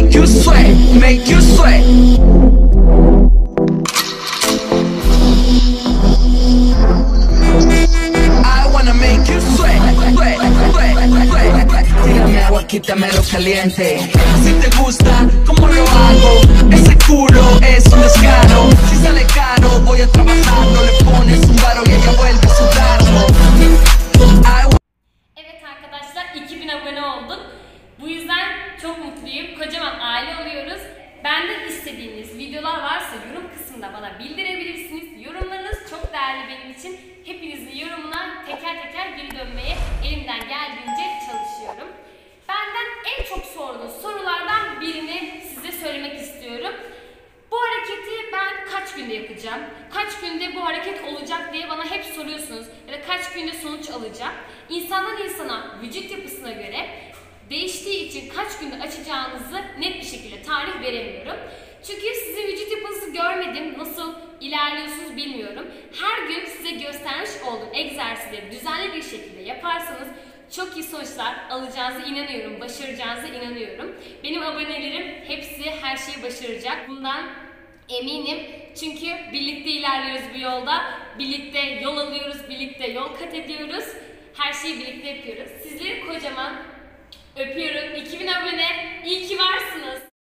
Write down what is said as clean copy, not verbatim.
make you sweat, make you sweat. I wanna make you sweat, sweat, sweat, sweat. Tírame agua, quítame lo caliente. Si te gusta, ¿cómo lo hago? Ese culo es un descaro. Si sale caro, voy a trabajar. No le pones un varo y ella vuelve a sudarlo. Evet arkadaşlar, 2000 abone olduk. Bu yüzden çok mutluyum. Kocaman aile oluyoruz. Benden istediğiniz videolar varsa yorum kısmında bana bildirebilirsiniz. Yorumlarınız çok değerli benim için. Hepinizin yorumuna teker teker geri dönmeye elimden geldiğince çalışıyorum. Benden en çok sorduğunuz sorulardan birini size söylemek istiyorum. Bu hareketi ben kaç günde yapacağım? Kaç günde bu hareket olacak diye bana hep soruyorsunuz. Ya da kaç günde sonuç alacak? İnsandan insana, vücut yapısına göre değiştiği için kaç günde açacağınızı net bir şekilde tarih veremiyorum. Çünkü sizin vücut yapınızı görmedim, nasıl ilerliyorsunuz bilmiyorum. Her gün size göstermiş olduğum egzersizleri düzenli bir şekilde yaparsanız çok iyi sonuçlar alacağınıza inanıyorum, başaracağınıza inanıyorum. Benim abonelerim hepsi her şeyi başaracak. Bundan eminim. Çünkü birlikte ilerliyoruz bu yolda. Birlikte yol alıyoruz, birlikte yol kat ediyoruz. Her şeyi birlikte yapıyoruz. Sizleri kocaman öpüyorum. 2000 abone, iyi ki varsınız.